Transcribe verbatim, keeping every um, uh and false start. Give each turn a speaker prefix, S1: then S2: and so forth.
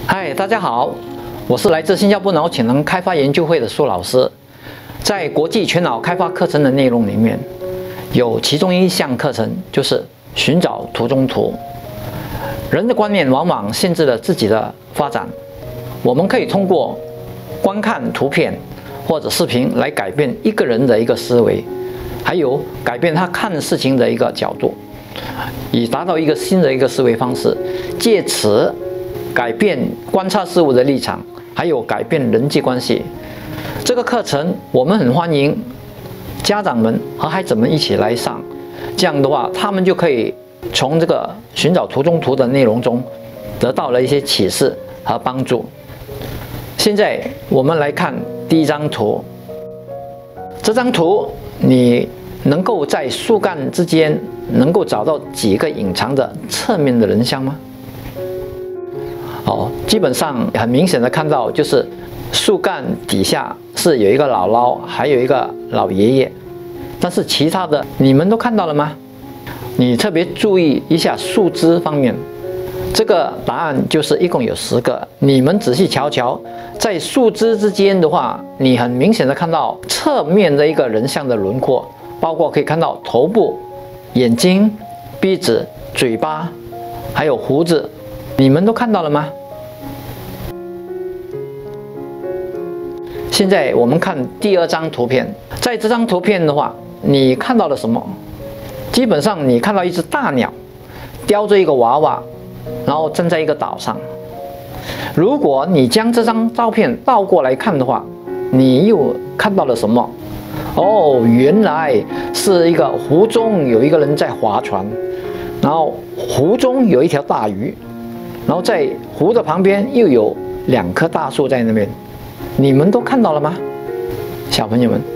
S1: 嗨，大家好，我是来自新加坡脑潜能开发研究会的苏老师。在国际全脑开发课程的内容里面，有其中一项课程就是寻找图中图。人的观念往往限制了自己的发展，我们可以通过观看图片或者视频来改变一个人的一个思维，还有改变他看事情的一个角度，以达到一个新的一个思维方式，借此改变观察事物的立场，还有改变人际关系。这个课程我们很欢迎家长们和孩子们一起来上，这样的话他们就可以从这个寻找图中图的内容中得到了一些启示和帮助。现在我们来看第一张图。这张图你能够在树干之间能够找到几个隐藏的侧面的人像吗？哦，基本上很明显的看到，就是树干底下是有一个姥姥，还有一个老爷爷。但是其他的你们都看到了吗？你特别注意一下树枝方面，这个答案就是一共有十个。你们仔细瞧瞧，在树枝之间的话，你很明显的看到侧面的一个人像的轮廓，包括可以看到头部、眼睛、鼻子、嘴巴，还有胡子。你们都看到了吗？现在我们看第二张图片，在这张图片的话，你看到了什么？基本上你看到一只大鸟叼着一个娃娃，然后站在一个岛上。如果你将这张照片倒过来看的话，你又看到了什么？哦，原来是一个湖中有一个人在划船，然后湖中有一条大鱼。然后在湖的旁边又有两棵大树在那边，你们都看到了吗，小朋友们？